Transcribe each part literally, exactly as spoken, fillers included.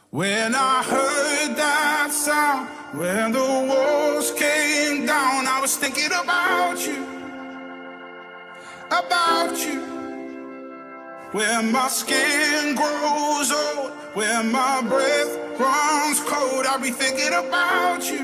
When I heard that sound, when the walls came down, I was thinking about you, about you. When my skin grows old, when my breath runs cold, I'll be thinking about you,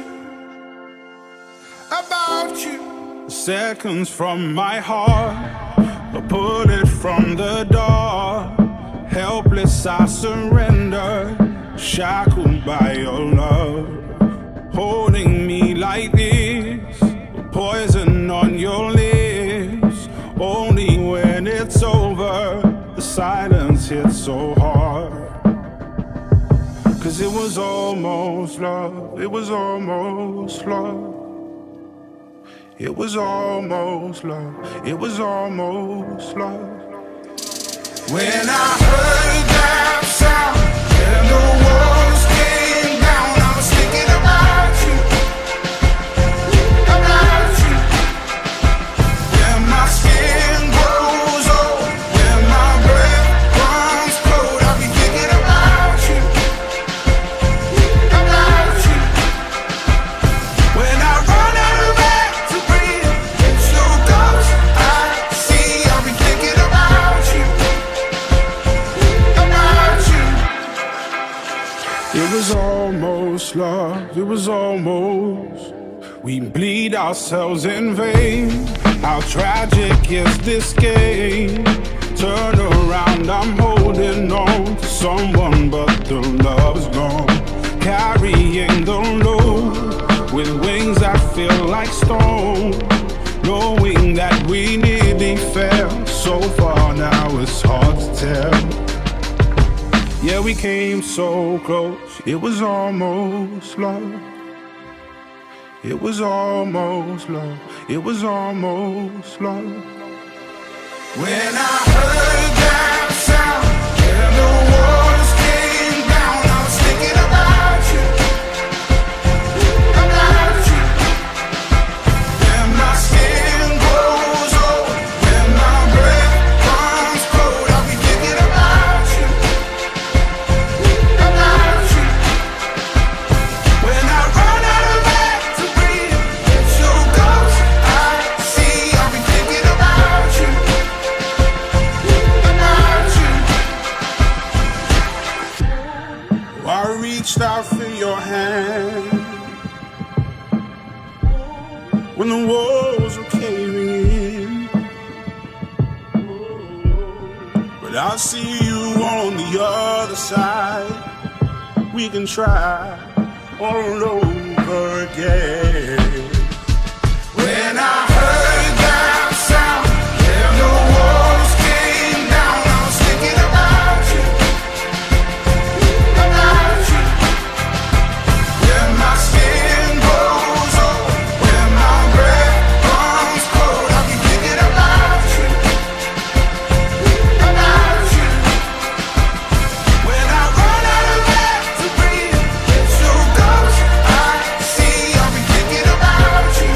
about you. Seconds from my heart, a bullet from the dark. Helpless I surrender, shackled by your love. Holding me like this, poison on your lips. Only when it's over, the silence hits so hard. Cause it was almost love, it was almost love. It was almost love, it was almost love. When I heard that sound, when the walls came down, I was thinking about you, about you. When my skin grows old, when my breath runs cold, I'll be thinking about you, about you. When I run out of air to breathe, it's your ghost I see, I'll be thinking about you. It was almost love, it was almost. We bleed ourselves in vain. How tragic is this game? Turn around, I'm holding on to someone, but the love's gone. Carrying the load with wings that feel like stone. Knowing that we nearly fell so far, now it's hard to tell. Yeah, we came so close, it was almost love. It was almost love, it was almost love. When I heard that sound, when the walls came down, I was thinking about you, about you. When my skin grows old, when my breath runs cold, I'll be thinking about you. I reached out for your hand when the walls were caving in, but I see you on the other side. We can try all over again. When I heard that sound, when the walls came down, I was thinking about you, about you. When my skin grows old, when my breath runs cold, I'll be thinking about you, about you. When I run out of air to breathe, it's your ghost I see, I'll be thinking about you,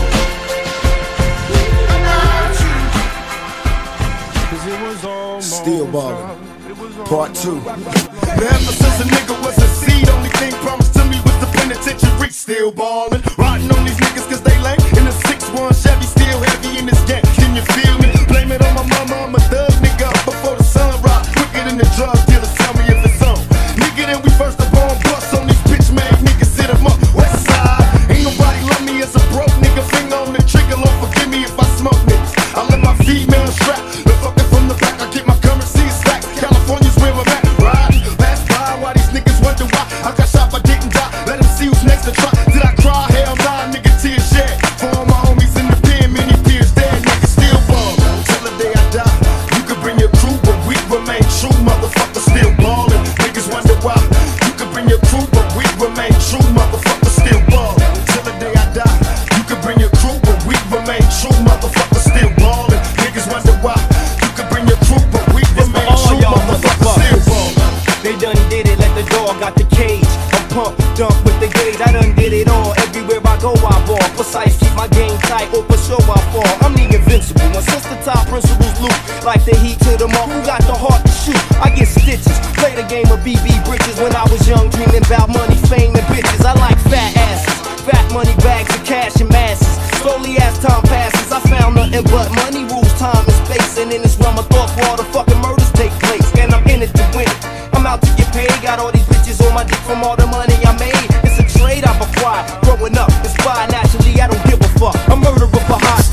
about you. Cause it was almost Still ballin', part two. Ever since a nigga was a seed, only thing promised to me was the penitentiary. Still ballin', riding on these niggas cause they lame. In a six one Chevy, still heavy in this game. Can you feel me? Blame it on my mama, I'm a thug nigga. Before the sun rise, quicker than the drug dealers. Tell me if it's on. Nigga, then we first up on bus on these bitch made niggas. Sit 'em up, west side. Ain't nobody love me as a broke nigga. Finger on the trigger, Lord forgive me if I smoke niggas. I let my female strap, the fucking from the back. I get my currency stacks. California's where I'm at. Riding, pass by while these niggas wonder why I got shot but didn't die. Let them see who's next to try. Did I cry? Hell nah, nigga, tears shed. For all my homies in the pen, many peers dead. Niggas still ballin'. Till the day I die, you could bring your crew, but we remain true. Motherfuckers still ballin'. Niggas wonder why. You could bring your crew, but we remain true. Motherfuckers still ballin'. Till the day I die, you could bring your crew, but we remain true. Motherfuckers still ballin'. Niggas wonder why. You could bring your crew, but we remain true. Motherfuckers still ballin'. They done did it, let the dog out the cage. I'm pumped, dumped with the gauge. I done did it all. Everywhere I go, I ball. Precise, keep my game tight, or for sure I fall. I'm the invincible. My sister top principles loop. Like the heat to the mark, who got the heart to shoot? I get stitches. Play the game of B B britches when I was young. dreaming about money, fame, and bitches. I like fat asses, fat money bags of cash and masses. Slowly as time passes, I found nothing but money rules, time and space. And in this realm of thought where all the fucking murders take place. And I'm in it to win it. I'm out to get paid, got all these bitches on my dick from all the money I made. It's a trade I've acquired, growing up, inspired naturally, I don't give a fuck. A murderer for high